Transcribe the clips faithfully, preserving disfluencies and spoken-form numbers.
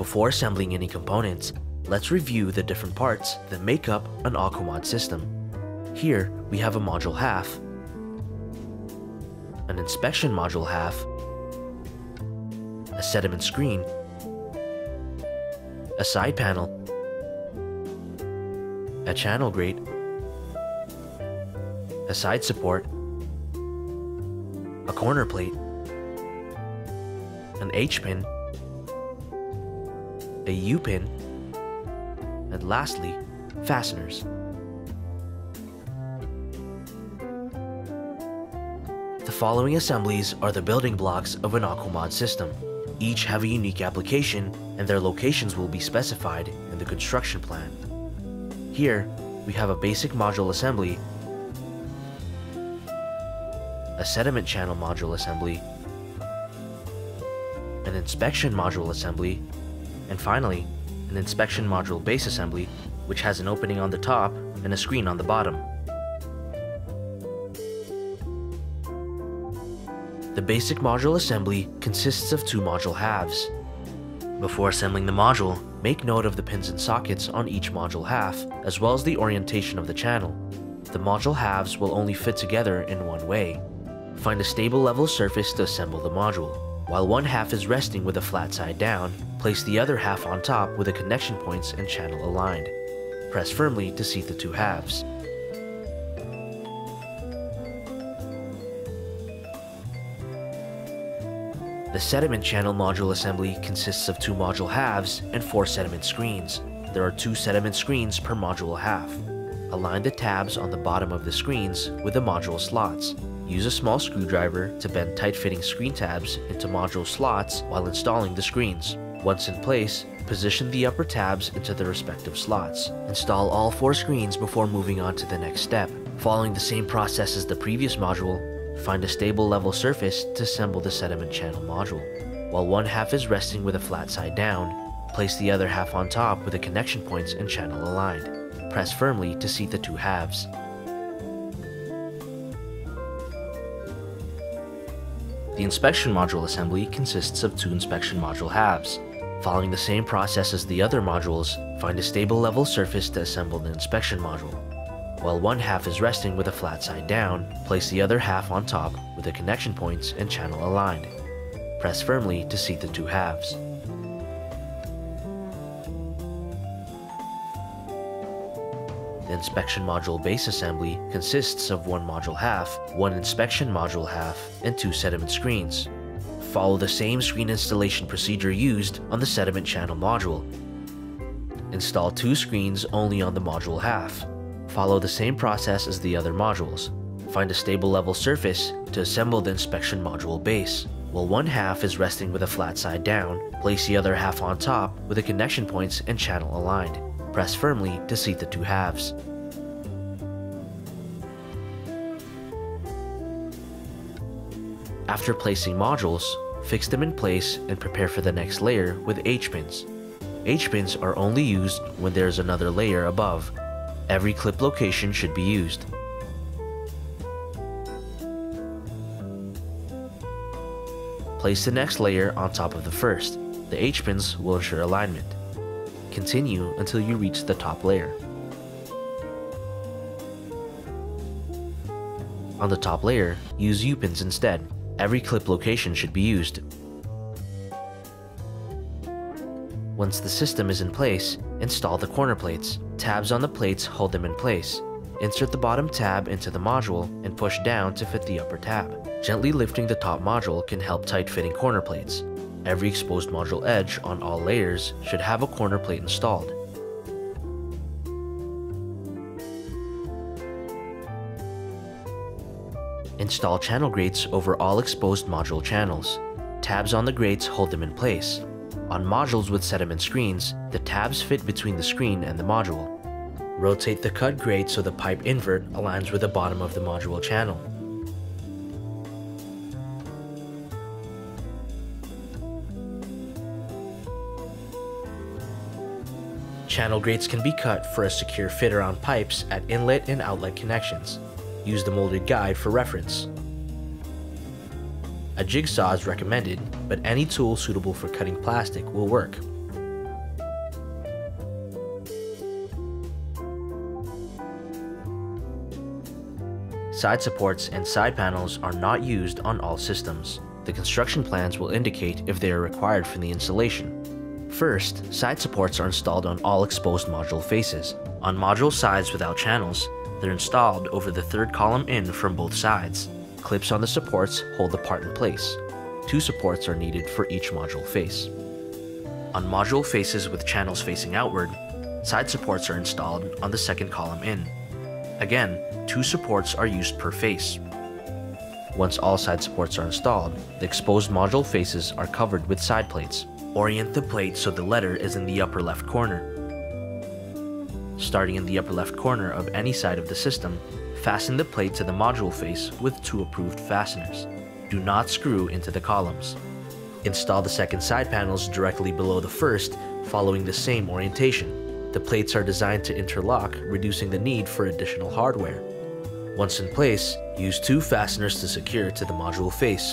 Before assembling any components, let's review the different parts that make up an Aquamod system. Here, we have a module half, an inspection module half, a sediment screen, a side panel, a channel grate, a side support, a corner plate, an H-pin, a U-pin, and lastly, fasteners. The following assemblies are the building blocks of an Aquamod system. Each have a unique application, and their locations will be specified in the construction plan. Here, we have a basic module assembly, a sediment channel module assembly, an inspection module assembly, and finally, an inspection module base assembly, which has an opening on the top and a screen on the bottom. The basic module assembly consists of two module halves. Before assembling the module, make note of the pins and sockets on each module half, as well as the orientation of the channel. The module halves will only fit together in one way. Find a stable level surface to assemble the module. While one half is resting with a flat side down, place the other half on top with the connection points and channel aligned. Press firmly to seat the two halves. The sediment channel module assembly consists of two module halves and four sediment screens. There are two sediment screens per module half. Align the tabs on the bottom of the screens with the module slots. Use a small screwdriver to bend tight-fitting screen tabs into module slots while installing the screens. Once in place, position the upper tabs into the respective slots. Install all four screens before moving on to the next step. Following the same process as the previous module, find a stable level surface to assemble the sediment channel module. While one half is resting with a flat side down, place the other half on top with the connection points and channel aligned. Press firmly to seat the two halves. The inspection module assembly consists of two inspection module halves. Following the same process as the other modules, find a stable level surface to assemble the inspection module. While one half is resting with a flat side down, place the other half on top with the connection points and channel aligned. Press firmly to seat the two halves. The inspection module base assembly consists of one module half, one inspection module half, and two sediment screens. Follow the same screen installation procedure used on the sediment channel module. Install two screens only on the module half. Follow the same process as the other modules. Find a stable level surface to assemble the inspection module base. While one half is resting with a flat side down, place the other half on top with the connection points and channel aligned. Press firmly to seat the two halves. After placing modules, fix them in place and prepare for the next layer with H-pins. H-pins are only used when there is another layer above. Every clip location should be used. Place the next layer on top of the first. The H-pins will ensure alignment. Continue until you reach the top layer. On the top layer, use U-pins instead. Every clip location should be used. Once the system is in place, install the corner plates. Tabs on the plates hold them in place. Insert the bottom tab into the module and push down to fit the upper tab. Gently lifting the top module can help tight-fitting corner plates. Every exposed module edge on all layers should have a corner plate installed. Install channel grates over all exposed module channels. Tabs on the grates hold them in place. On modules with sediment screens, the tabs fit between the screen and the module. Rotate the cut grate so the pipe invert aligns with the bottom of the module channel. Channel grates can be cut for a secure fit around pipes at inlet and outlet connections. Use the molded guide for reference. A jigsaw is recommended, but any tool suitable for cutting plastic will work. Side supports and side panels are not used on all systems. The construction plans will indicate if they are required for the installation. First, side supports are installed on all exposed module faces. On module sides without channels, they're installed over the third column in from both sides. Clips on the supports hold the part in place. Two supports are needed for each module face. On module faces with channels facing outward, side supports are installed on the second column in. Again, two supports are used per face. Once all side supports are installed, the exposed module faces are covered with side plates. Orient the plate so the letter is in the upper left corner. Starting in the upper left corner of any side of the system, fasten the plate to the module face with two approved fasteners. Do not screw into the columns. Install the second side panels directly below the first, following the same orientation. The plates are designed to interlock, reducing the need for additional hardware. Once in place, use two fasteners to secure to the module face.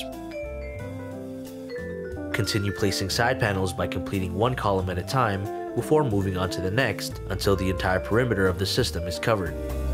Continue placing side panels by completing one column at a time before moving on to the next until the entire perimeter of the system is covered.